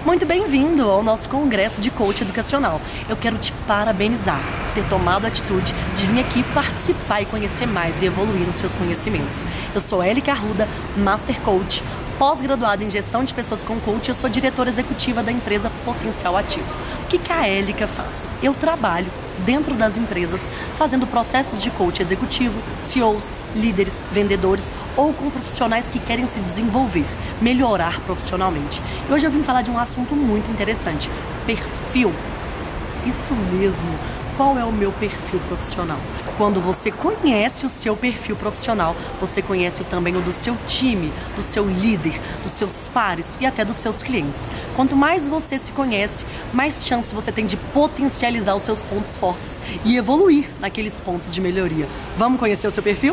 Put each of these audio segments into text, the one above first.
Muito bem-vindo ao nosso congresso de coach educacional. Eu quero te parabenizar por ter tomado a atitude de vir aqui participar e conhecer mais e evoluir nos seus conhecimentos. Eu sou Élica Arruda, Master Coach, pós-graduada em Gestão de Pessoas com Coach. Eu sou diretora executiva da empresa Potencial Ativo. O que a Élica faz? Eu trabalho dentro das empresas fazendo processos de coach executivo, CEOs, líderes, vendedores ou com profissionais que querem se desenvolver, melhorar profissionalmente. E hoje eu vim falar de um assunto muito interessante: perfil. Isso mesmo. Qual é o meu perfil profissional? Quando você conhece o seu perfil profissional, você conhece também o do seu time, do seu líder, dos seus pares e até dos seus clientes. Quanto mais você se conhece, mais chance você tem de potencializar os seus pontos fortes e evoluir naqueles pontos de melhoria. Vamos conhecer o seu perfil?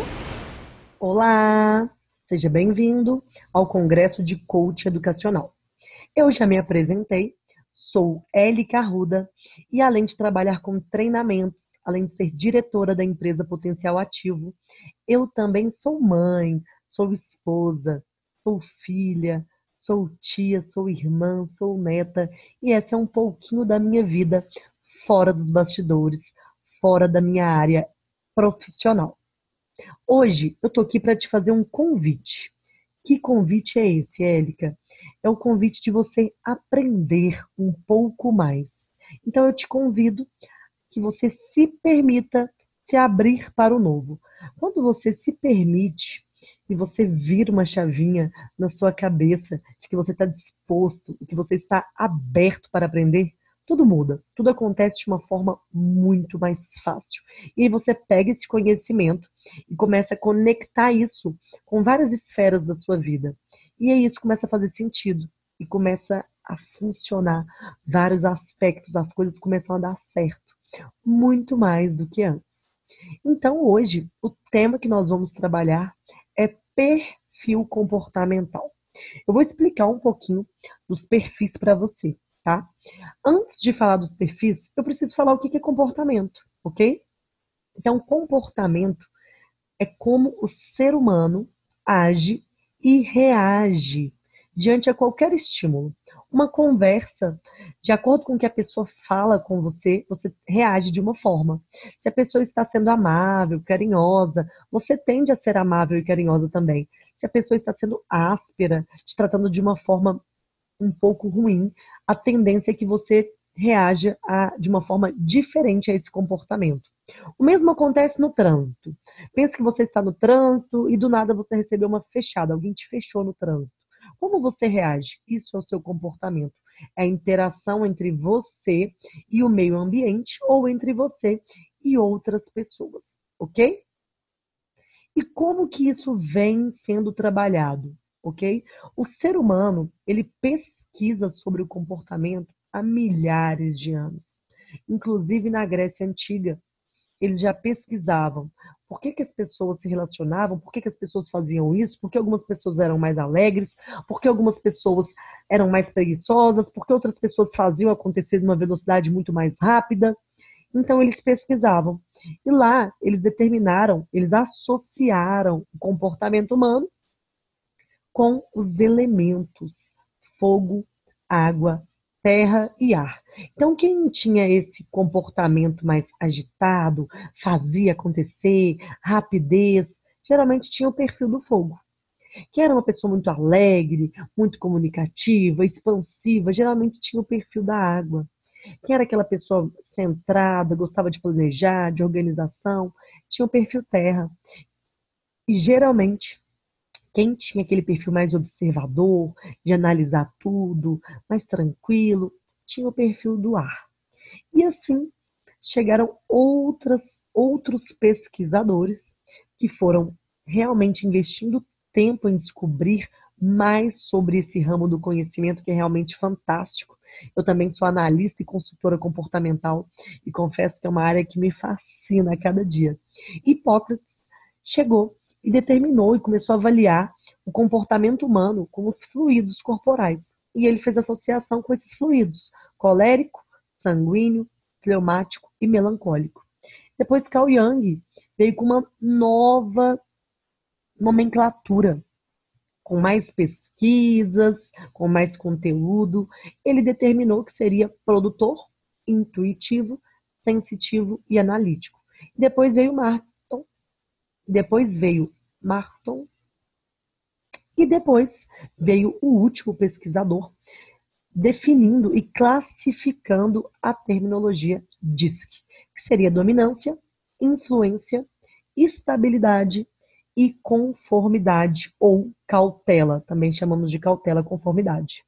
Olá, seja bem-vindo ao Congresso de Coach Educacional. Eu já me apresentei, sou Élica Arruda e além de trabalhar com treinamentos, além de ser diretora da empresa Potencial Ativo, eu também sou mãe, sou esposa, sou filha, sou tia, sou irmã, sou neta e essa é um pouquinho da minha vida fora dos bastidores, fora da minha área profissional. Hoje eu tô aqui para te fazer um convite. Que convite é esse, Élica? É o convite de você aprender um pouco mais. Então eu te convido que você se permita se abrir para o novo. Quando você se permite e você vira uma chavinha na sua cabeça de que você está disposto e que você está aberto para aprender, tudo muda, tudo acontece de uma forma muito mais fácil. E aí você pega esse conhecimento e começa a conectar isso com várias esferas da sua vida. E aí isso começa a fazer sentido e começa a funcionar. Vários aspectos das coisas começam a dar certo, muito mais do que antes. Então hoje o tema que nós vamos trabalhar é perfil comportamental. Eu vou explicar um pouquinho dos perfis para você, tá? Antes de falar dos perfis, eu preciso falar o que é comportamento, ok? Então, comportamento é como o ser humano age e reage diante a qualquer estímulo. Uma conversa, de acordo com o que a pessoa fala com você, você reage de uma forma. Se a pessoa está sendo amável, carinhosa, você tende a ser amável e carinhosa também. Se a pessoa está sendo áspera, te tratando de uma forma um pouco ruim, a tendência é que você reaja de uma forma diferente a esse comportamento. O mesmo acontece no trânsito. Pensa que você está no trânsito e do nada você recebeu uma fechada, alguém te fechou no trânsito. Como você reage? Isso é o seu comportamento. É a interação entre você e o meio ambiente ou entre você e outras pessoas, ok? E como que isso vem sendo trabalhado, ok? O ser humano, ele pesquisa sobre o comportamento há milhares de anos. Inclusive na Grécia Antiga, eles já pesquisavam por que as pessoas se relacionavam, por que as pessoas faziam isso, por que algumas pessoas eram mais alegres, por que algumas pessoas eram mais preguiçosas, por que outras pessoas faziam acontecer de uma velocidade muito mais rápida. Então eles pesquisavam. E lá eles determinaram, eles associaram o comportamento humano com os elementos fogo, água, terra e ar. Então, quem tinha esse comportamento mais agitado, fazia acontecer, rapidez, geralmente tinha o perfil do fogo. Quem era uma pessoa muito alegre, muito comunicativa, expansiva, geralmente tinha o perfil da água. Quem era aquela pessoa centrada, gostava de planejar, de organização, tinha o perfil terra. E geralmente quem tinha aquele perfil mais observador, de analisar tudo, mais tranquilo, tinha o perfil do ar. E assim chegaram outros pesquisadores que foram realmente investindo tempo em descobrir mais sobre esse ramo do conhecimento que é realmente fantástico. Eu também sou analista e consultora comportamental e confesso que é uma área que me fascina a cada dia. Hipócrates chegou e determinou e começou a avaliar o comportamento humano com os fluidos corporais. E ele fez associação com esses fluidos: colérico, sanguíneo, fleumático e melancólico. Depois Carl Jung veio com uma nova nomenclatura com mais pesquisas, com mais conteúdo, ele determinou que seria produtor, intuitivo, sensitivo e analítico. Depois veio Marton, e depois veio o último pesquisador, definindo e classificando a terminologia DISC, que seria dominância, influência, estabilidade e conformidade, ou cautela. Também chamamos de cautela conformidade.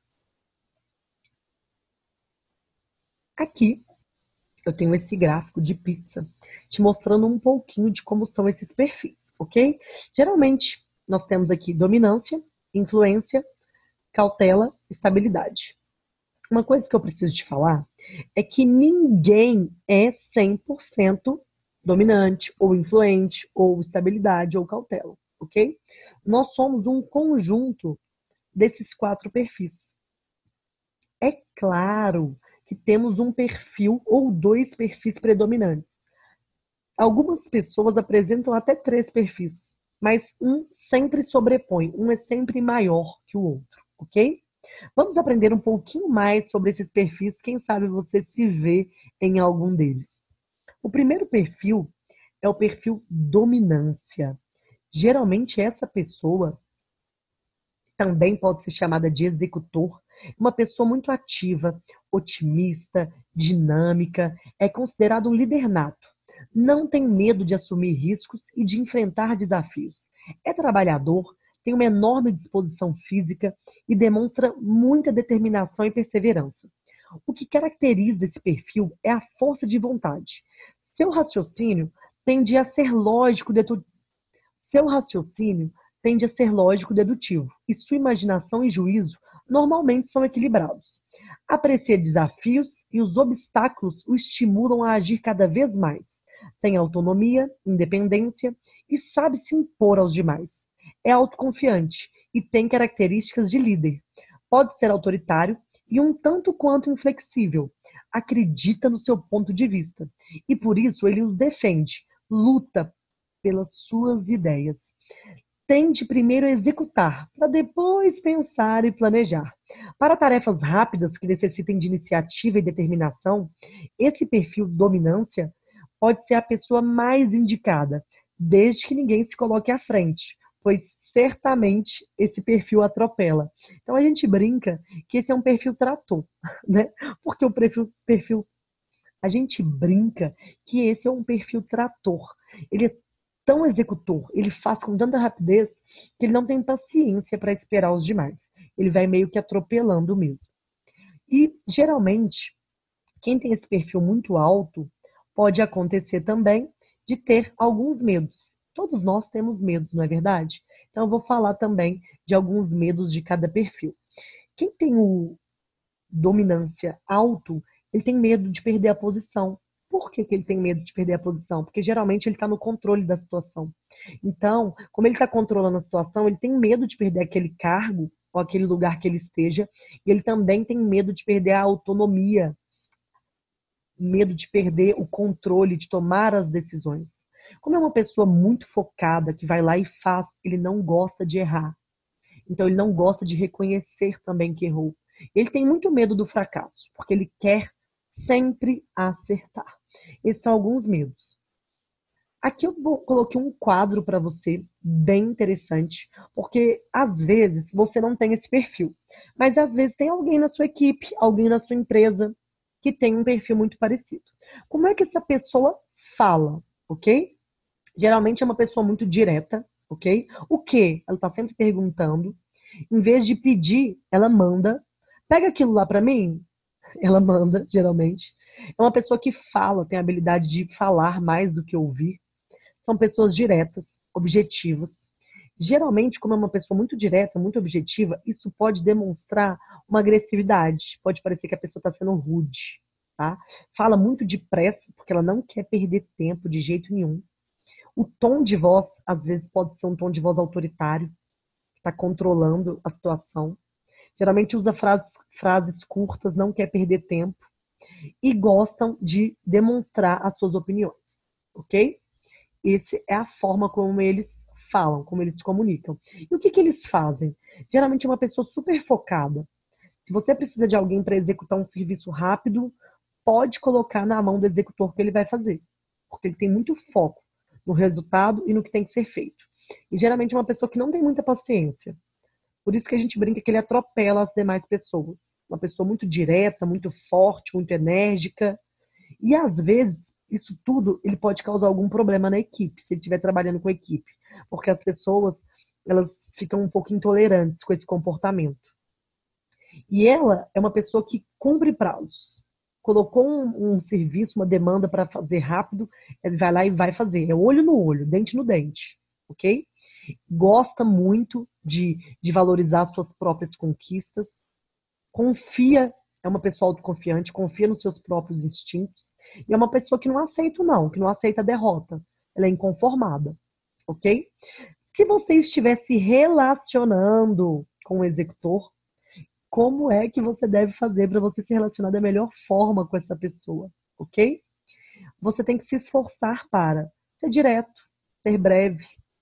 Aqui eu tenho esse gráfico de pizza te mostrando um pouquinho de como são esses perfis, ok? Geralmente, nós temos aqui dominância, influência, cautela, estabilidade. Uma coisa que eu preciso te falar é que ninguém é 100% dominante, ou influente, ou estabilidade, ou cautela, ok? Nós somos um conjunto desses 4 perfis. É claro que temos um perfil ou 2 perfis predominantes. Algumas pessoas apresentam até 3 perfis, mas um sempre sobrepõe, um é sempre maior que o outro, ok? Vamos aprender um pouquinho mais sobre esses perfis, quem sabe você se vê em algum deles. O primeiro perfil é o perfil dominância. Geralmente essa pessoa também pode ser chamada de executor, uma pessoa muito ativa, otimista, dinâmica, é considerado um líder nato. Não tem medo de assumir riscos e de enfrentar desafios. É trabalhador, tem uma enorme disposição física e demonstra muita determinação e perseverança. O que caracteriza esse perfil é a força de vontade. Seu raciocínio tende a ser lógico, seu raciocínio tende a ser lógico dedutivo e sua imaginação e juízo normalmente são equilibrados. Aprecia desafios e os obstáculos o estimulam a agir cada vez mais. Tem autonomia, independência e sabe se impor aos demais. É autoconfiante e tem características de líder. Pode ser autoritário e um tanto quanto inflexível. Acredita no seu ponto de vista e por isso ele os defende, luta pelas suas ideias. Tende primeiro a executar, para depois pensar e planejar. Para tarefas rápidas que necessitem de iniciativa e determinação, esse perfil dominância pode ser a pessoa mais indicada, desde que ninguém se coloque à frente, pois certamente esse perfil atropela. Então a gente brinca que esse é um perfil trator, né? Porque o a gente brinca que esse é um perfil trator. Ele é tão executor, ele faz com tanta rapidez que ele não tem paciência para esperar os demais. Ele vai meio que atropelando mesmo. E geralmente, quem tem esse perfil muito alto, pode acontecer também de ter alguns medos. Todos nós temos medos, não é verdade? Então eu vou falar também de alguns medos de cada perfil. Quem tem o dominância alto, ele tem medo de perder a posição. Por que ele tem medo de perder a posição? Porque geralmente ele está no controle da situação. Então, como ele está controlando a situação, ele tem medo de perder aquele cargo ou aquele lugar que ele esteja, e ele também tem medo de perder a autonomia, medo de perder o controle, de tomar as decisões. Como é uma pessoa muito focada, que vai lá e faz, ele não gosta de errar. Então, ele não gosta de reconhecer também que errou. Ele tem muito medo do fracasso, porque ele quer sempre acertar. Esses são alguns medos. Aqui eu coloquei um quadro para você, bem interessante, porque às vezes você não tem esse perfil, mas às vezes tem alguém na sua equipe, alguém na sua empresa, que tem um perfil muito parecido. Como é que essa pessoa fala, ok? Geralmente é uma pessoa muito direta, ok? O que? Ela está sempre perguntando. Em vez de pedir, ela manda. Pega aquilo lá para mim. Ela manda, geralmente. É uma pessoa que fala, tem a habilidade de falar mais do que ouvir. São pessoas diretas, objetivas. Geralmente, como é uma pessoa muito direta, muito objetiva, isso pode demonstrar uma agressividade. Pode parecer que a pessoa está sendo rude, tá? Fala muito depressa, porque ela não quer perder tempo de jeito nenhum. O tom de voz, às vezes, pode ser um tom de voz autoritário, que está controlando a situação. Geralmente usa frases curtas, não quer perder tempo e gostam de demonstrar as suas opiniões, ok? Essa é a forma como eles falam, como eles se comunicam. E o que eles fazem? Geralmente é uma pessoa super focada. Se você precisa de alguém para executar um serviço rápido, pode colocar na mão do executor que ele vai fazer, porque ele tem muito foco no resultado e no que tem que ser feito. E geralmente é uma pessoa que não tem muita paciência. Por isso que a gente brinca que ele atropela as demais pessoas. Uma pessoa muito direta, muito forte, muito enérgica. E às vezes, isso tudo ele pode causar algum problema na equipe, se ele estiver trabalhando com equipe. Porque as pessoas, elas ficam um pouco intolerantes com esse comportamento. E ela é uma pessoa que cumpre prazos. Colocou um serviço, uma demanda para fazer rápido, ele vai lá e vai fazer. É olho no olho, dente no dente, ok? Gosta muito de valorizar suas próprias conquistas, confia, é uma pessoa autoconfiante, confia nos seus próprios instintos, e é uma pessoa que não aceita não, que não aceita a derrota. Ela é inconformada, ok? Se você estiver se relacionando com o executor, como é que você deve fazer para você se relacionar da melhor forma com essa pessoa, ok? Você tem que se esforçar para ser direto, ser breve,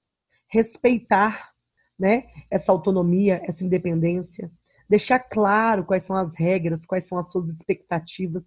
respeitar, né, essa autonomia, essa independência, deixar claro quais são as regras, quais são as suas expectativas,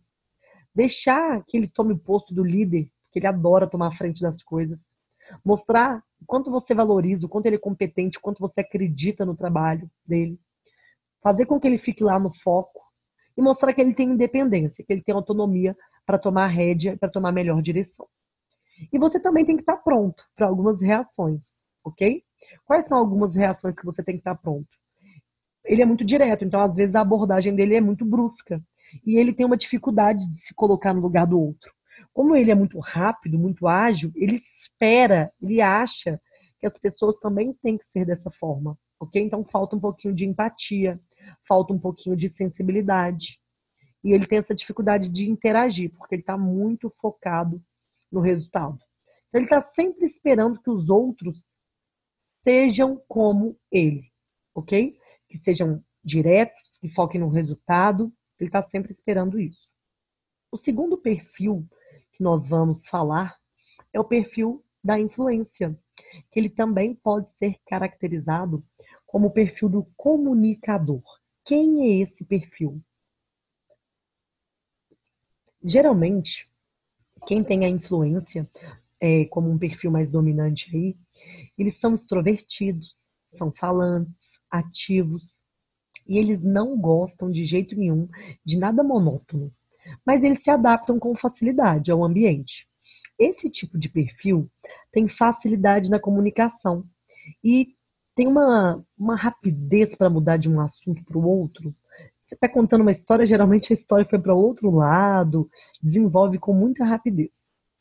deixar que ele tome o posto do líder, que ele adora tomar a frente das coisas, mostrar o quanto você valoriza, o quanto ele é competente, o quanto você acredita no trabalho dele, fazer com que ele fique lá no foco e mostrar que ele tem independência, que ele tem autonomia para tomar a rédea, para tomar a melhor direção. E você também tem que estar pronto para algumas reações, ok? Quais são algumas reações que você tem que estar pronto? Ele é muito direto, então às vezes a abordagem dele é muito brusca. E ele tem uma dificuldade de se colocar no lugar do outro. Como ele é muito rápido, muito ágil, ele espera, ele acha que as pessoas também têm que ser dessa forma, ok? Então falta um pouquinho de empatia, falta um pouquinho de sensibilidade. E ele tem essa dificuldade de interagir, porque ele está muito focado no resultado. Então, ele está sempre esperando que os outros sejam como ele, ok? Que sejam diretos, que foquem no resultado. Ele está sempre esperando isso. O segundo perfil que nós vamos falar é o perfil da influência, que ele também pode ser caracterizado como o perfil do comunicador. Quem é esse perfil? Geralmente, quem tem a influência como um perfil mais dominante aí, eles são extrovertidos, são falantes, ativos, e eles não gostam de jeito nenhum de nada monótono, mas eles se adaptam com facilidade ao ambiente. Esse tipo de perfil tem facilidade na comunicação e tem uma rapidez para mudar de um assunto para o outro. Você está contando uma história, geralmente a história foi para outro lado, desenvolve com muita rapidez.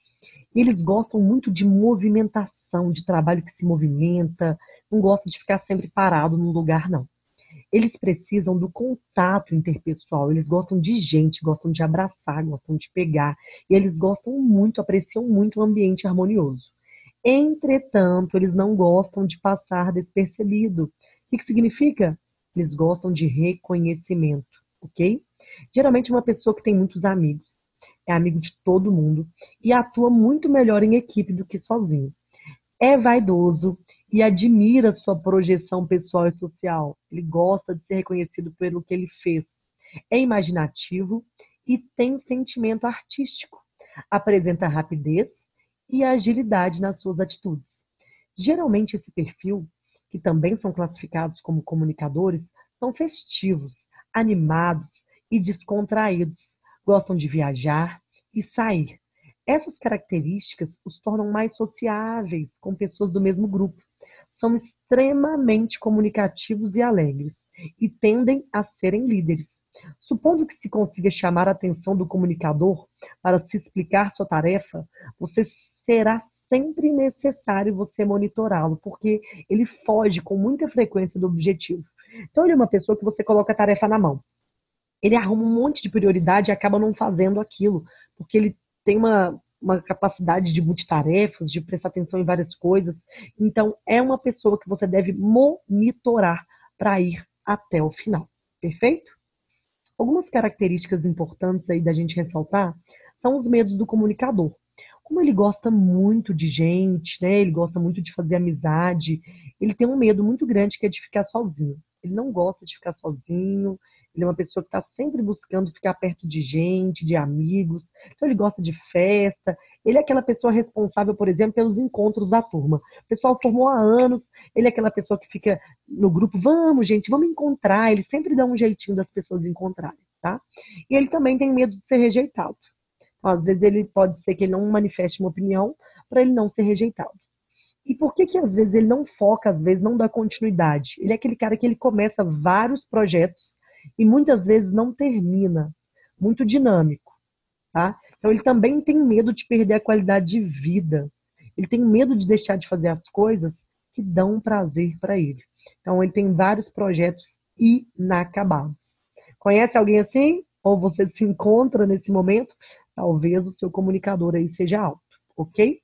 Eles gostam muito de movimentação, de trabalho que se movimenta, não gostam de ficar sempre parado num lugar, não. Eles precisam do contato interpessoal, eles gostam de gente, gostam de abraçar, gostam de pegar, e eles gostam muito, apreciam muito o ambiente harmonioso. Entretanto, eles não gostam de passar despercebido. O que significa? Eles gostam de reconhecimento, ok? Geralmente uma pessoa que tem muitos amigos, é amigo de todo mundo e atua muito melhor em equipe do que sozinho. É vaidoso e admira sua projeção pessoal e social. Ele gosta de ser reconhecido pelo que ele fez. É imaginativo e tem sentimento artístico. Apresenta rapidez e agilidade nas suas atitudes. Geralmente esse perfil, que também são classificados como comunicadores, são festivos, animados e descontraídos. Gostam de viajar e sair. Essas características os tornam mais sociáveis com pessoas do mesmo grupo. São extremamente comunicativos e alegres e tendem a serem líderes. Supondo que se consiga chamar a atenção do comunicador para se explicar sua tarefa, você será sempre necessário você monitorá-lo, porque ele foge com muita frequência do objetivo. Então ele é uma pessoa que você coloca a tarefa na mão. Ele arruma um monte de prioridade e acaba não fazendo aquilo, porque ele tem uma capacidade de multitarefas, de prestar atenção em várias coisas. Então, é uma pessoa que você deve monitorar para ir até o final. Perfeito? Algumas características importantes aí da gente ressaltar são os medos do comunicador. Como ele gosta muito de gente, né? Ele gosta muito de fazer amizade, ele tem um medo muito grande que é de ficar sozinho. Ele não gosta de ficar sozinho. Ele é uma pessoa que está sempre buscando ficar perto de gente, de amigos. Então, ele gosta de festa. Ele é aquela pessoa responsável, por exemplo, pelos encontros da turma. O pessoal formou há anos. Ele é aquela pessoa que fica no grupo. Vamos, gente, vamos encontrar. Ele sempre dá um jeitinho das pessoas encontrarem, tá? E ele também tem medo de ser rejeitado. Então, às vezes, ele pode ser que ele não manifeste uma opinião para ele não ser rejeitado. E por que que às vezes ele não foca, às vezes não dá continuidade? Ele é aquele cara que ele começa vários projetos e muitas vezes não termina. Muito dinâmico, tá? Então ele também tem medo de perder a qualidade de vida. Ele tem medo de deixar de fazer as coisas que dão prazer para ele. Então ele tem vários projetos inacabados. Conhece alguém assim? Ou você se encontra nesse momento? Talvez o seu comunicador aí seja alto, ok?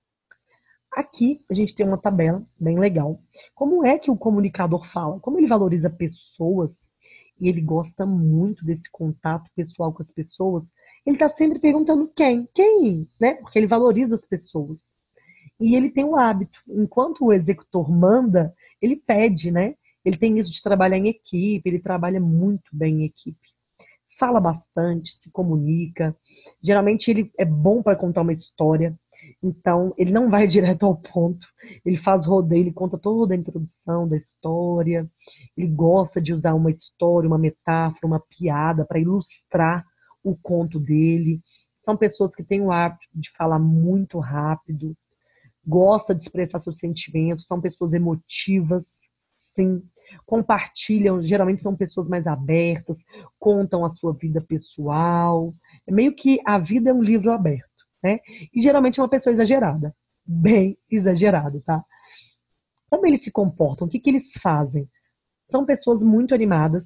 Aqui a gente tem uma tabela bem legal. Como é que o comunicador fala? Como ele valoriza pessoas e ele gosta muito desse contato pessoal com as pessoas, ele está sempre perguntando quem? Quem? Né? Porque ele valoriza as pessoas. E ele tem o hábito, enquanto o executor manda, ele pede, né? Ele tem isso de trabalhar em equipe, ele trabalha muito bem em equipe. Fala bastante, se comunica. Geralmente ele é bom para contar uma história. Então, ele não vai direto ao ponto. Ele faz rodeio, ele conta toda a introdução da história. Ele gosta de usar uma história, uma metáfora, uma piada para ilustrar o conto dele. São pessoas que têm o hábito de falar muito rápido, gosta de expressar seus sentimentos, são pessoas emotivas, sim. Compartilham, geralmente são pessoas mais abertas, contam a sua vida pessoal. É meio que a vida é um livro aberto, né? E geralmente é uma pessoa exagerada, bem exagerada, tá? Como eles se comportam? O que que eles fazem? São pessoas muito animadas.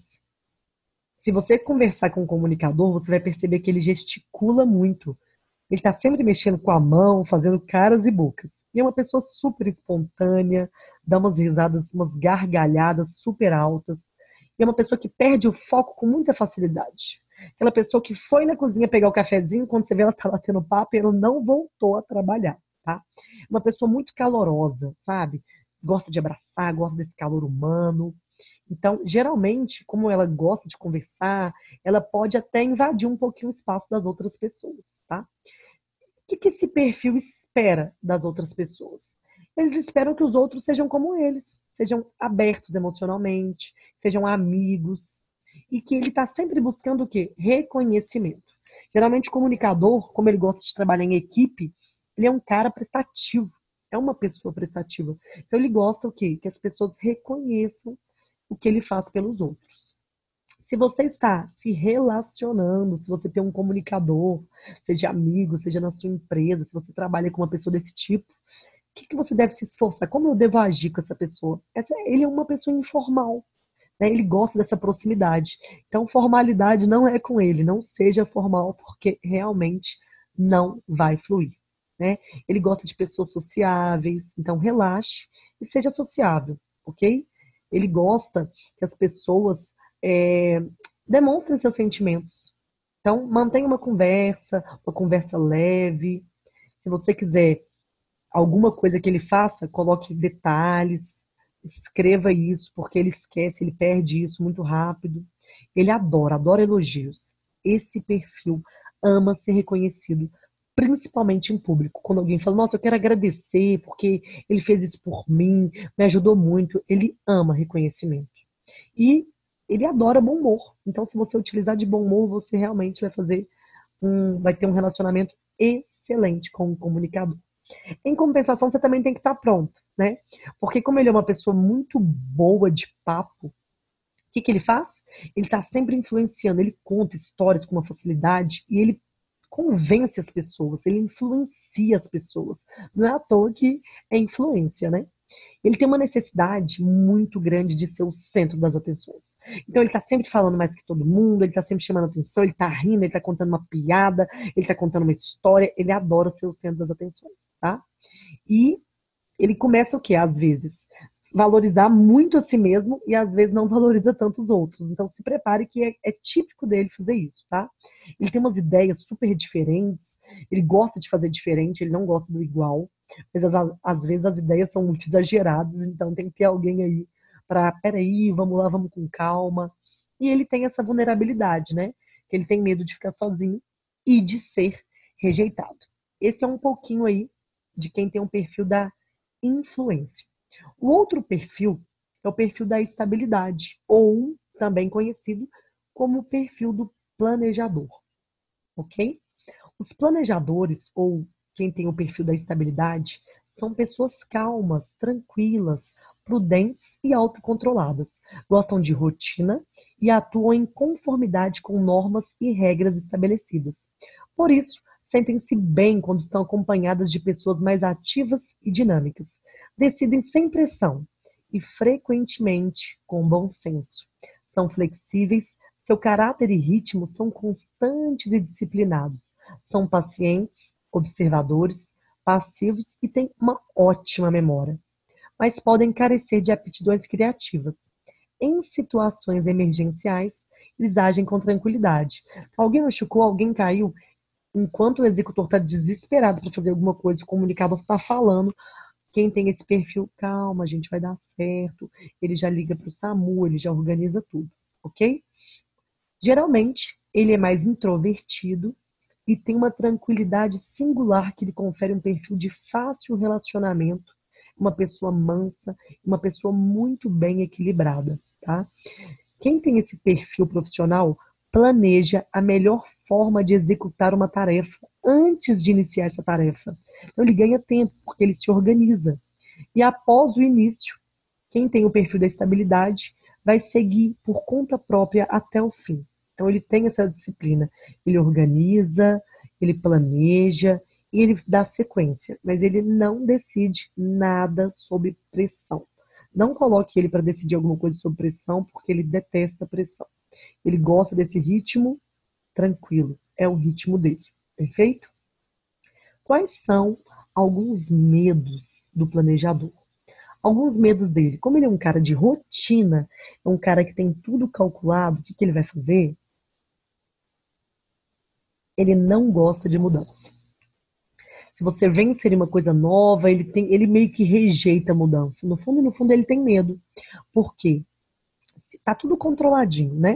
Se você conversar com um comunicador, você vai perceber que ele gesticula muito. Ele está sempre mexendo com a mão, fazendo caras e bocas. E é uma pessoa super espontânea, dá umas risadas, umas gargalhadas super altas. E é uma pessoa que perde o foco com muita facilidade. Aquela pessoa que foi na cozinha pegar o cafezinho, quando você vê ela tá lá tendo papo, ela não voltou a trabalhar, tá? Uma pessoa muito calorosa, sabe? Gosta de abraçar, gosta desse calor humano. Então, geralmente, como ela gosta de conversar, ela pode até invadir um pouquinho o espaço das outras pessoas, tá? O que que esse perfil espera das outras pessoas? Eles esperam que os outros sejam como eles, sejam abertos emocionalmente, sejam amigos, e que ele está sempre buscando o quê? Reconhecimento. Geralmente, o comunicador, como ele gosta de trabalhar em equipe, ele é um cara prestativo, é uma pessoa prestativa. Então, ele gosta o quê? Que as pessoas reconheçam o que ele faz pelos outros. Se você está se relacionando, se você tem um comunicador, seja amigo, seja na sua empresa, se você trabalha com uma pessoa desse tipo, o que que você deve se esforçar? Como eu devo agir com essa pessoa? Ele é uma pessoa informal, né? Ele gosta dessa proximidade. Então, formalidade não é com ele. Não seja formal, porque realmente não vai fluir, né? Ele gosta de pessoas sociáveis, então relaxe e seja sociável, ok? Ele gosta que as pessoas é, demonstrem seus sentimentos. Então, mantenha uma conversa leve. Se você quiser alguma coisa que ele faça, coloque detalhes, escreva isso, porque ele esquece, ele perde isso muito rápido. Ele adora, adora elogios. Esse perfil ama ser reconhecido, principalmente em público. Quando alguém fala, nossa, eu quero agradecer porque ele fez isso por mim, me ajudou muito. Ele ama reconhecimento. E ele adora bom humor. Então, se você utilizar de bom humor, você realmente vai ter um relacionamento excelente com o comunicador. Em compensação, você também tem que estar pronto, né? Porque como ele é uma pessoa muito boa de papo, o que que ele faz? Ele está sempre influenciando, ele conta histórias com uma facilidade e ele convence as pessoas, ele influencia as pessoas. Não é à toa que é influência, né? Ele tem uma necessidade muito grande de ser o centro das atenções. Então ele está sempre falando mais que todo mundo, ele está sempre chamando atenção, ele está rindo, ele está contando uma piada, ele está contando uma história, ele adora ser o centro das atenções, tá? E ele começa o quê? Às vezes, valorizar muito a si mesmo e às vezes não valoriza tanto os outros. Então se prepare que é típico dele fazer isso, tá? Ele tem umas ideias super diferentes, ele gosta de fazer diferente, ele não gosta do igual, mas às vezes as ideias são muito exageradas, então tem que ter alguém aí para, peraí, vamos lá, vamos com calma. E ele tem essa vulnerabilidade, né? Que ele tem medo de ficar sozinho e de ser rejeitado. Esse é um pouquinho aí de quem tem um perfil da influência. O outro perfil é o perfil da estabilidade, ou também conhecido como o perfil do planejador, ok? Os planejadores, ou quem tem o perfil da estabilidade, são pessoas calmas, tranquilas, prudentes e autocontroladas. Gostam de rotina e atuam em conformidade com normas e regras estabelecidas. Por isso, sentem-se bem quando estão acompanhadas de pessoas mais ativas e dinâmicas. Decidem sem pressão e frequentemente com bom senso. São flexíveis, seu caráter e ritmo são constantes e disciplinados. São pacientes, observadores, passivos e têm uma ótima memória, mas podem carecer de aptidões criativas. Em situações emergenciais, eles agem com tranquilidade. Alguém machucou, alguém caiu, enquanto o executor está desesperado para fazer alguma coisa, o comunicador está falando. Quem tem esse perfil, calma, a gente vai dar certo. Ele já liga para o SAMU, ele já organiza tudo, ok? Geralmente, ele é mais introvertido e tem uma tranquilidade singular que lhe confere um perfil de fácil relacionamento, uma pessoa mansa, uma pessoa muito bem equilibrada, tá? Quem tem esse perfil profissional planeja a melhor forma de executar uma tarefa antes de iniciar essa tarefa. Então ele ganha tempo porque ele se organiza. E após o início, quem tem o perfil da estabilidade vai seguir por conta própria até o fim. Então ele tem essa disciplina. Ele organiza, ele planeja e ele dá sequência, mas ele não decide nada sob pressão. Não coloque ele para decidir alguma coisa sob pressão, porque ele detesta pressão. Ele gosta desse ritmo tranquilo. É o ritmo dele. Perfeito? Quais são alguns medos do planejador? Alguns medos dele. Como ele é um cara de rotina, é um cara que tem tudo calculado, o que ele vai fazer? Ele não gosta de mudança. Se você vem inserir uma coisa nova, ele meio que rejeita a mudança. No fundo, ele tem medo. Por quê? Tá tudo controladinho, né?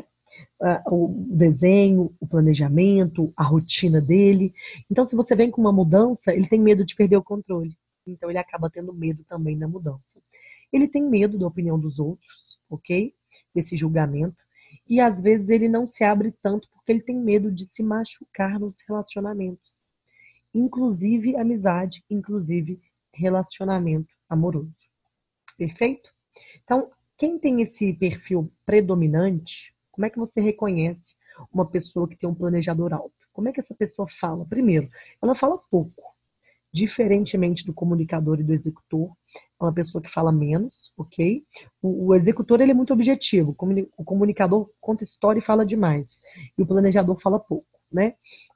O desenho, o planejamento, a rotina dele. Então, se você vem com uma mudança, ele tem medo de perder o controle. Então, ele acaba tendo medo também da mudança. Ele tem medo da opinião dos outros, ok? Desse julgamento. E às vezes ele não se abre tanto porque ele tem medo de se machucar nos relacionamentos. Inclusive amizade, inclusive relacionamento amoroso. Perfeito? Então, quem tem esse perfil predominante, como é que você reconhece uma pessoa que tem um planejador alto? Como é que essa pessoa fala? Primeiro, ela fala pouco. Diferentemente do comunicador e do executor, é uma pessoa que fala menos, ok? O executor ele é muito objetivo, o comunicador conta história e fala demais, e o planejador fala pouco, né?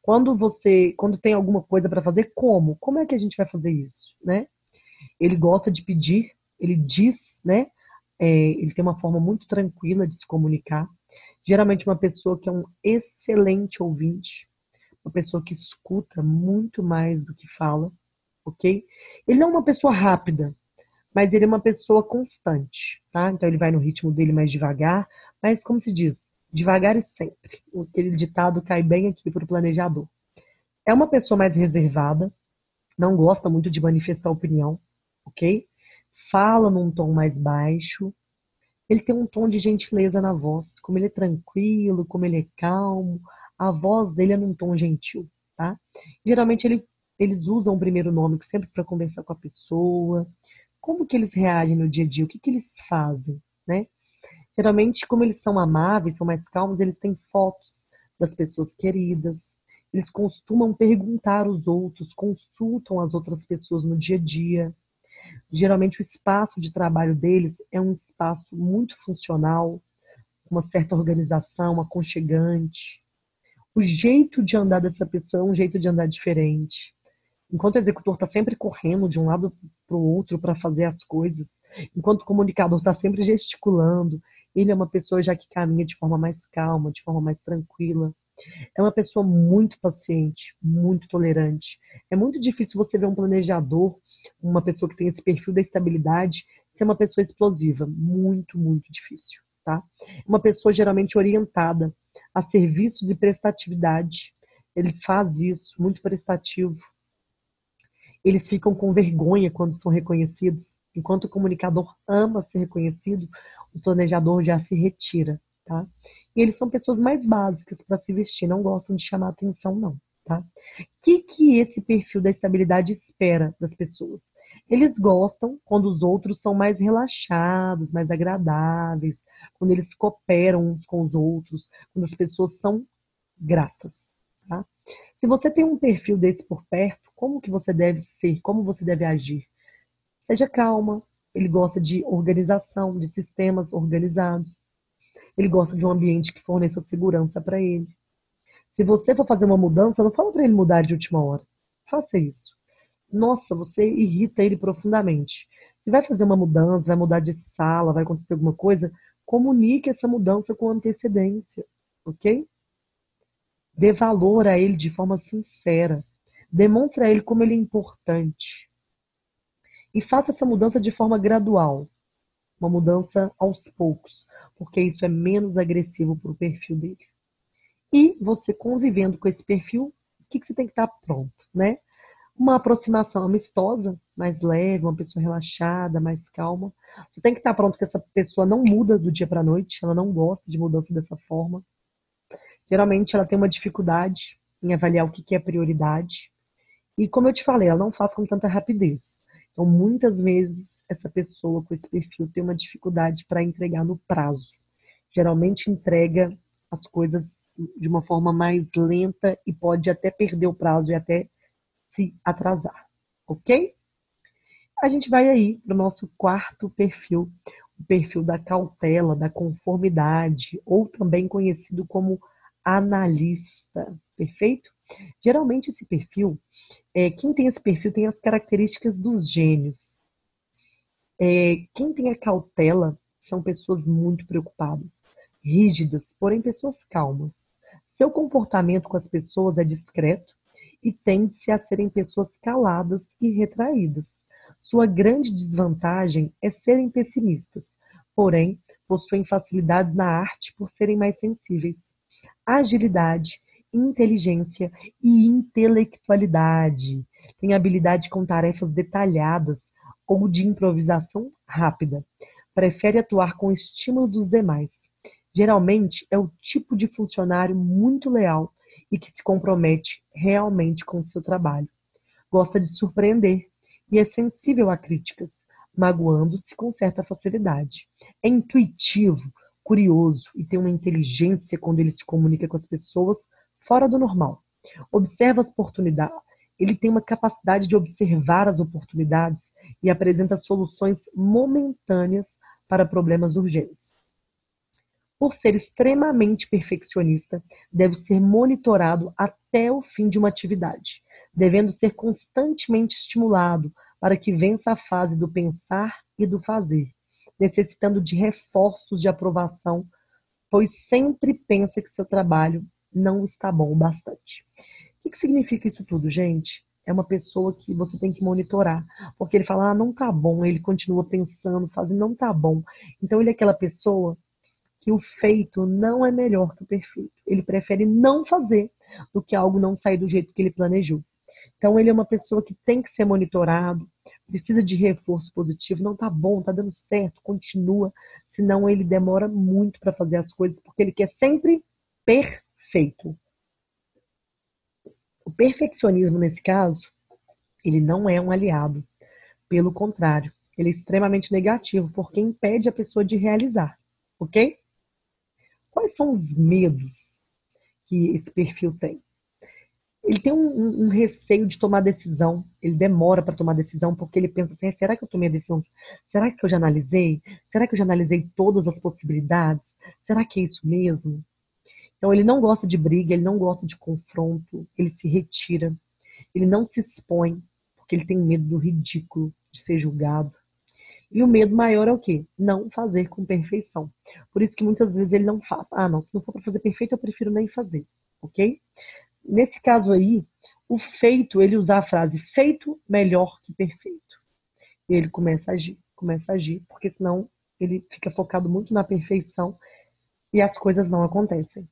Quando tem alguma coisa para fazer, como? Como é que a gente vai fazer isso, né? Ele gosta de pedir, ele diz, né? Ele tem uma forma muito tranquila de se comunicar. Geralmente uma pessoa que é um excelente ouvinte, uma pessoa que escuta muito mais do que fala, ok? Ele não é uma pessoa rápida, mas ele é uma pessoa constante, tá? Então ele vai no ritmo dele mais devagar, mas como se diz, devagar e sempre. Aquele ditado cai bem aqui para o planejador. É uma pessoa mais reservada, não gosta muito de manifestar opinião, ok? Fala num tom mais baixo. Ele tem um tom de gentileza na voz. Como ele é tranquilo, como ele é calmo, a voz dele é num tom gentil, tá? Geralmente eles usam o primeiro nome sempre para conversar com a pessoa. Como que eles reagem no dia a dia? O que que eles fazem, né? Geralmente, como eles são amáveis, são mais calmos, eles têm fotos das pessoas queridas. Eles costumam perguntar aos outros, consultam as outras pessoas no dia a dia. Geralmente, o espaço de trabalho deles é um espaço muito funcional, uma certa organização, aconchegante. O jeito de andar dessa pessoa é um jeito de andar diferente. Enquanto o executor está sempre correndo de um lado para o outro para fazer as coisas, enquanto o comunicador está sempre gesticulando, ele é uma pessoa já que caminha de forma mais calma, de forma mais tranquila. É uma pessoa muito paciente, muito tolerante. É muito difícil você ver um planejador, uma pessoa que tem esse perfil da estabilidade, ser uma pessoa explosiva. Muito, muito difícil, tá? Uma pessoa geralmente orientada a serviços e prestatividade. Ele faz isso, muito prestativo. Eles ficam com vergonha quando são reconhecidos. Enquanto o comunicador ama ser reconhecido, o planejador já se retira, tá? E eles são pessoas mais básicas para se vestir, não gostam de chamar atenção, não, tá? O que esse perfil da estabilidade espera das pessoas? Eles gostam quando os outros são mais relaxados, mais agradáveis, quando eles cooperam uns com os outros, quando as pessoas são gratas, tá? Se você tem um perfil desse por perto, como que você deve ser? Como você deve agir? Seja calma. Ele gosta de organização, de sistemas organizados. Ele gosta de um ambiente que forneça segurança para ele. Se você for fazer uma mudança, não fala para ele mudar de última hora. Faça isso. Nossa, você irrita ele profundamente. Se vai fazer uma mudança, vai mudar de sala, vai acontecer alguma coisa, comunique essa mudança com antecedência, ok? Dê valor a ele de forma sincera. Demonstre a ele como ele é importante. E faça essa mudança de forma gradual. Uma mudança aos poucos. Porque isso é menos agressivo para o perfil dele. E você convivendo com esse perfil, o que você tem que estar pronto, né? Uma aproximação amistosa, mais leve, uma pessoa relaxada, mais calma. Você tem que estar pronto que essa pessoa não muda do dia para a noite, ela não gosta de mudança dessa forma. Geralmente ela tem uma dificuldade em avaliar o que é prioridade. E como eu te falei, ela não faz com tanta rapidez. Então, muitas vezes, essa pessoa com esse perfil tem uma dificuldade para entregar no prazo. Geralmente entrega as coisas de uma forma mais lenta e pode até perder o prazo e até se atrasar. Ok? A gente vai aí para o nosso quarto perfil, o perfil da cautela, da conformidade, ou também conhecido como analista. Perfeito? Geralmente esse perfil, quem tem esse perfil tem as características dos gênios. Quem tem a cautela são pessoas muito preocupadas, rígidas, porém pessoas calmas. Seu comportamento com as pessoas é discreto e tende-se a serem pessoas caladas e retraídas. Sua grande desvantagem é serem pessimistas, porém possuem facilidades na arte por serem mais sensíveis. Agilidade, inteligência e intelectualidade. Tem habilidade com tarefas detalhadas ou de improvisação rápida. Prefere atuar com o estímulo dos demais. Geralmente é o tipo de funcionário muito leal e que se compromete realmente com o seu trabalho. Gosta de surpreender e é sensível a críticas, magoando-se com certa facilidade. É intuitivo, curioso e tem uma inteligência quando ele se comunica com as pessoas fora do normal. Observa as oportunidades. Ele tem uma capacidade de observar as oportunidades e apresenta soluções momentâneas para problemas urgentes. Por ser extremamente perfeccionista, deve ser monitorado até o fim de uma atividade, devendo ser constantemente estimulado para que vença a fase do pensar e do fazer, necessitando de reforços de aprovação, pois sempre pensa que seu trabalho não está bom o bastante. O que significa isso tudo, gente? É uma pessoa que você tem que monitorar, porque ele fala, não tá bom, ele continua pensando, fazendo, não tá bom. Então ele é aquela pessoa que o feito não é melhor que o perfeito. Ele prefere não fazer do que algo não sair do jeito que ele planejou. Então ele é uma pessoa que tem que ser monitorado, precisa de reforço positivo, não tá bom, tá dando certo, continua, senão ele demora muito para fazer as coisas, porque ele quer sempre perfeito. O perfeccionismo, nesse caso, ele não é um aliado. Pelo contrário, ele é extremamente negativo, porque impede a pessoa de realizar. Ok? Quais são os medos que esse perfil tem? Ele tem um receio de tomar decisão, ele demora para tomar decisão, porque ele pensa assim, será que eu tomei a decisão? Será que eu já analisei? Será que eu já analisei todas as possibilidades? Será que é isso mesmo? Então ele não gosta de briga, ele não gosta de confronto, ele se retira, ele não se expõe, porque ele tem medo do ridículo, de ser julgado. E o medo maior é o quê? Não fazer com perfeição. Por isso que muitas vezes ele não faz. Ah, não, se não for para fazer perfeito, eu prefiro nem fazer, ok? Nesse caso aí, o feito, ele usar a frase feito melhor que perfeito. E ele começa a agir. começa a agir, porque senão ele fica focado muito na perfeição e as coisas não acontecem.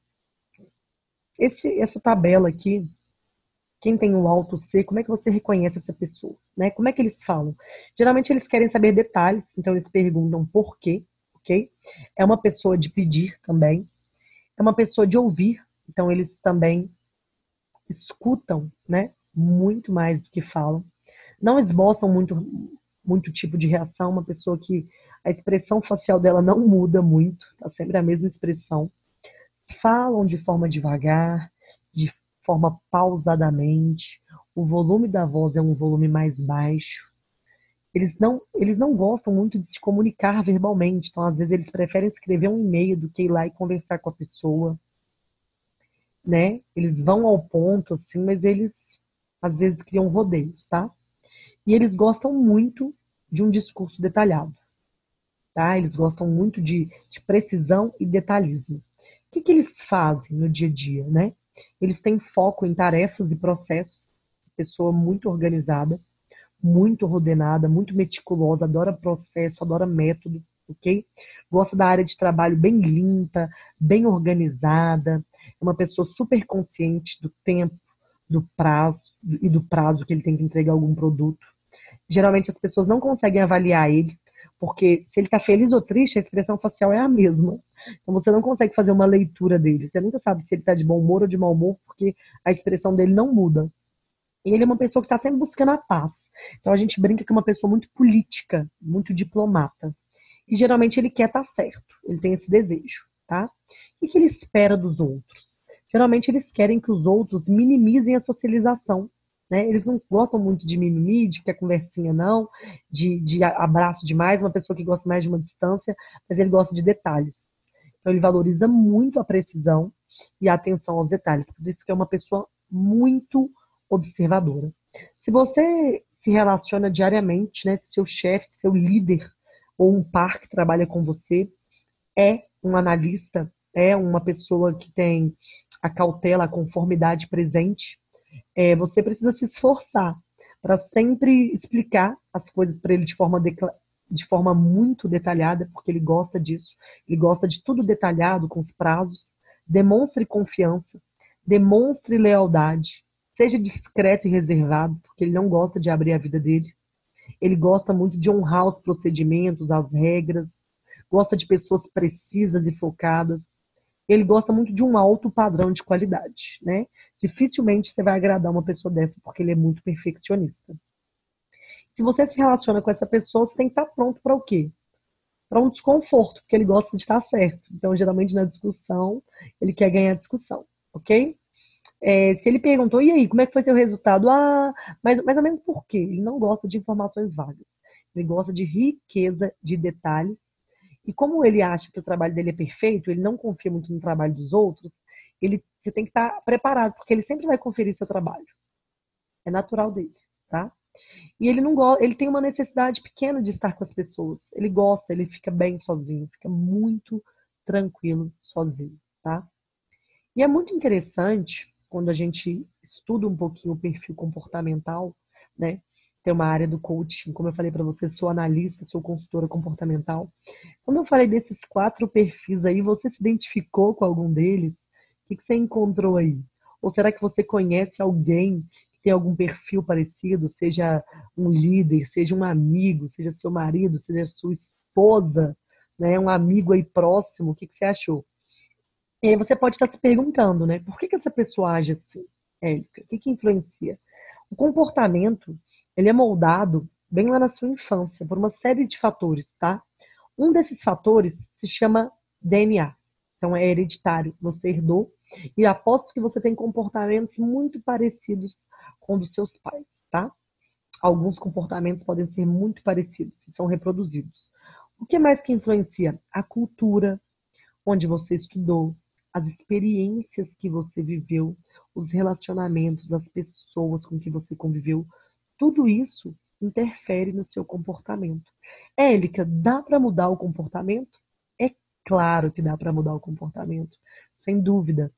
Essa tabela aqui, quem tem o alto C, como é que você reconhece essa pessoa, né? Como é que eles falam? Geralmente eles querem saber detalhes, então eles perguntam por quê, ok? É uma pessoa de pedir também, é uma pessoa de ouvir, então eles também escutam, né? Muito mais do que falam. Não esboçam muito tipo de reação, uma pessoa que a expressão facial dela não muda muito, tá sempre a mesma expressão. Falam de forma devagar, de forma pausadamente. O volume da voz é um volume mais baixo. Eles não gostam muito de se comunicar verbalmente, então às vezes eles preferem escrever um e-mail do que ir lá e conversar com a pessoa, né? Eles vão ao ponto, assim, mas eles às vezes criam rodeios, tá? E eles gostam muito de um discurso detalhado, tá? Eles gostam muito de precisão e detalhismo. O que que eles fazem no dia a dia, né? Eles têm foco em tarefas e processos, pessoa muito organizada, muito ordenada, muito meticulosa, adora processo, adora método, ok? Gosta da área de trabalho bem limpa, bem organizada, é uma pessoa super consciente do tempo, do prazo e do prazo que ele tem que entregar algum produto. Geralmente as pessoas não conseguem avaliar ele, porque se ele está feliz ou triste, a expressão facial é a mesma. Então você não consegue fazer uma leitura dele. Você nunca sabe se ele está de bom humor ou de mau humor, porque a expressão dele não muda. E ele é uma pessoa que está sempre buscando a paz. Então a gente brinca que é uma pessoa muito política, muito diplomata. E geralmente ele quer estar certo, ele tem esse desejo, tá? O que ele espera dos outros? Geralmente eles querem que os outros minimizem a socialização, né? Eles não gostam muito de mimimi, de que a conversinha não, de abraço demais, uma pessoa que gosta mais de uma distância, mas ele gosta de detalhes. Então ele valoriza muito a precisão e a atenção aos detalhes. Por isso que é uma pessoa muito observadora. Se você se relaciona diariamente, né, se seu chefe, seu líder ou um par que trabalha com você é um analista, é uma pessoa que tem a cautela, a conformidade presente, você precisa se esforçar para sempre explicar as coisas para ele de forma muito detalhada, porque ele gosta disso. Ele gosta de tudo detalhado, com os prazos. Demonstre confiança, demonstre lealdade, seja discreto e reservado, porque ele não gosta de abrir a vida dele. Ele gosta muito de honrar os procedimentos, as regras, gosta de pessoas precisas e focadas. Ele gosta muito de um alto padrão de qualidade, né? Dificilmente você vai agradar uma pessoa dessa porque ele é muito perfeccionista. Se você se relaciona com essa pessoa, você tem que estar pronto para o quê? Para um desconforto, porque ele gosta de estar certo. Então, geralmente na discussão, ele quer ganhar a discussão, ok? Se ele perguntou, e aí, como é que foi seu resultado? Ah, mas mais ou menos por quê? Ele não gosta de informações vagas. Ele gosta de riqueza de detalhes. E como ele acha que o trabalho dele é perfeito, ele não confia muito no trabalho dos outros, você tem que estar preparado, porque ele sempre vai conferir seu trabalho. É natural dele, tá? E ele não gosta, ele tem uma necessidade pequena de estar com as pessoas. Ele gosta, ele fica bem sozinho, fica muito tranquilo sozinho, tá? E é muito interessante quando a gente estuda um pouquinho o perfil comportamental, né? Tem uma área do coaching, como eu falei para você, sou analista, sou consultora comportamental. Quando eu falei desses 4 perfis aí, você se identificou com algum deles? O que que você encontrou aí? Ou será que você conhece alguém que tem algum perfil parecido, seja um líder, seja um amigo, seja seu marido, seja sua esposa, né? Um amigo aí próximo? O que que você achou? E aí você pode estar se perguntando, né? Por que que essa pessoa age assim, Érica? O que que influencia? O comportamento, ele é moldado bem lá na sua infância por uma série de fatores, tá? Um desses fatores se chama DNA. Então é hereditário, você herdou e aposto que você tem comportamentos muito parecidos com os dos seus pais, tá? Alguns comportamentos podem ser muito parecidos e são reproduzidos. O que mais que influencia? A cultura, onde você estudou, as experiências que você viveu, os relacionamentos, as pessoas com que você conviveu, tudo isso interfere no seu comportamento. Élica, dá para mudar o comportamento? É claro que dá para mudar o comportamento, sem dúvida.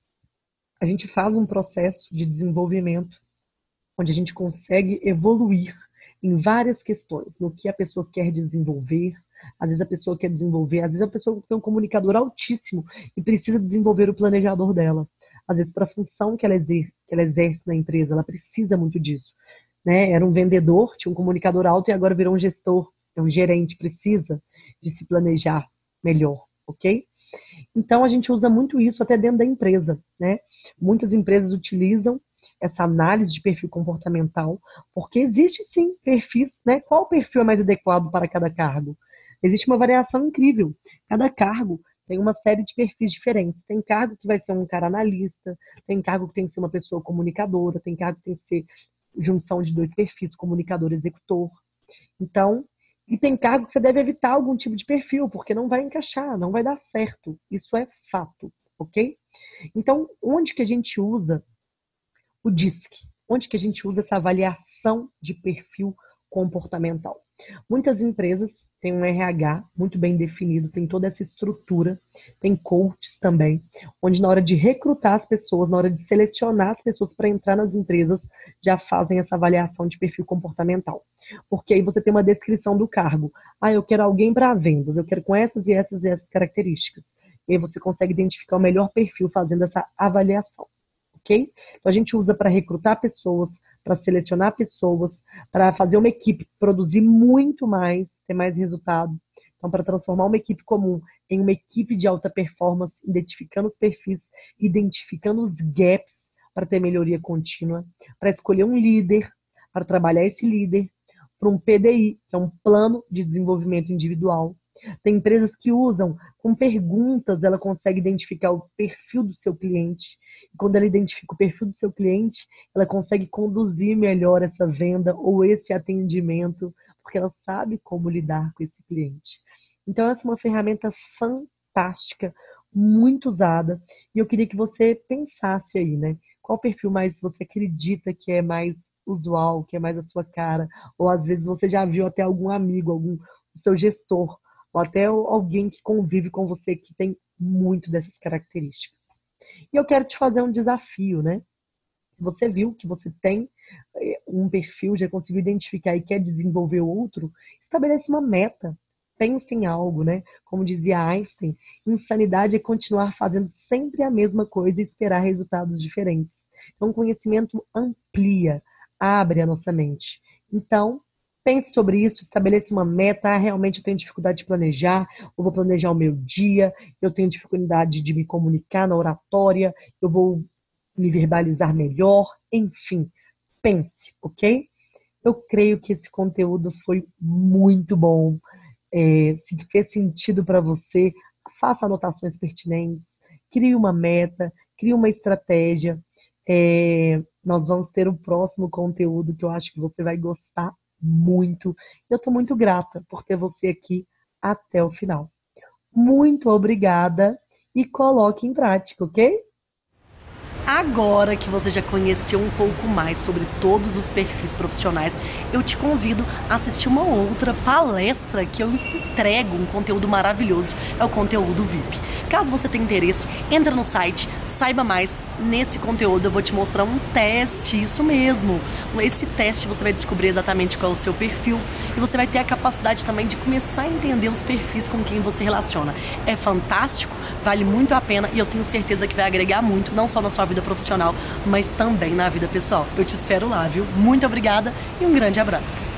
A gente faz um processo de desenvolvimento onde a gente consegue evoluir em várias questões, no que a pessoa quer desenvolver. Às vezes a pessoa quer desenvolver, às vezes a pessoa tem um comunicador altíssimo e precisa desenvolver o planejador dela. Às vezes, para a função que ela exerce na empresa, ela precisa muito disso, né? Era um vendedor, tinha um comunicador alto e agora virou um gestor, é um gerente, precisa de se planejar melhor, ok? Então, a gente usa muito isso até dentro da empresa, né? Muitas empresas utilizam essa análise de perfil comportamental, porque existe sim perfis, né? Qual perfil é mais adequado para cada cargo? Existe uma variação incrível. Cada cargo tem uma série de perfis diferentes. Tem cargo que vai ser um cara analista, tem cargo que tem que ser uma pessoa comunicadora, tem cargo que tem que ser junção de dois perfis, comunicador e executor. Então, e tem cargo que você deve evitar algum tipo de perfil, porque não vai encaixar, não vai dar certo. Isso é fato, ok? Então, onde que a gente usa o DISC? Onde que a gente usa essa avaliação de perfil comportamental? Muitas empresas têm um RH muito bem definido, tem toda essa estrutura, tem coaches também, onde na hora de recrutar as pessoas, na hora de selecionar as pessoas para entrar nas empresas, já fazem essa avaliação de perfil comportamental. Porque aí você tem uma descrição do cargo. Ah, eu quero alguém para vendas, eu quero com essas e essas e essas características. E aí você consegue identificar o melhor perfil fazendo essa avaliação, ok? Então a gente usa para recrutar pessoas, para selecionar pessoas, para fazer uma equipe produzir muito mais, ter mais resultado. Então, para transformar uma equipe comum em uma equipe de alta performance, identificando os perfis, identificando os gaps para ter melhoria contínua, para escolher um líder, para trabalhar esse líder, para um PDI, que é um plano de desenvolvimento individual. Tem empresas que usam, com perguntas, ela consegue identificar o perfil do seu cliente. E quando ela identifica o perfil do seu cliente, ela consegue conduzir melhor essa venda ou esse atendimento, porque ela sabe como lidar com esse cliente. Então, essa é uma ferramenta fantástica, muito usada. E eu queria que você pensasse aí, né? Qual perfil mais você acredita que é mais usual, que é mais a sua cara? Ou às vezes você já viu até algum amigo, algum seu gestor, ou até alguém que convive com você que tem muito dessas características. E eu quero te fazer um desafio, né? Você viu que você tem um perfil, já conseguiu identificar e quer desenvolver outro, estabelece uma meta. Pense em algo, né? Como dizia Einstein, insanidade é continuar fazendo sempre a mesma coisa e esperar resultados diferentes. Então, o conhecimento amplia, abre a nossa mente. Então, pense sobre isso, estabeleça uma meta. Ah, realmente eu tenho dificuldade de planejar, eu vou planejar o meu dia, eu tenho dificuldade de me comunicar na oratória, eu vou me verbalizar melhor, enfim, pense, ok? Eu creio que esse conteúdo foi muito bom. Se fez sentido para você, faça anotações pertinentes, crie uma meta, crie uma estratégia. Nós vamos ter o próximo conteúdo que eu acho que você vai gostar muito. Eu estou muito grata por ter você aqui até o final. Muito obrigada e coloque em prática, ok? Agora que você já conheceu um pouco mais sobre todos os perfis profissionais, eu te convido a assistir uma outra palestra que eu entrego um conteúdo maravilhoso, é o conteúdo VIP. Caso você tenha interesse, entra no site, saiba mais. Nesse conteúdo eu vou te mostrar um teste, isso mesmo. Esse teste você vai descobrir exatamente qual é o seu perfil e você vai ter a capacidade também de começar a entender os perfis com quem você relaciona. É fantástico, vale muito a pena e eu tenho certeza que vai agregar muito, não só na sua vida profissional, mas também na vida pessoal. Eu te espero lá, viu? Muito obrigada e um grande abraço.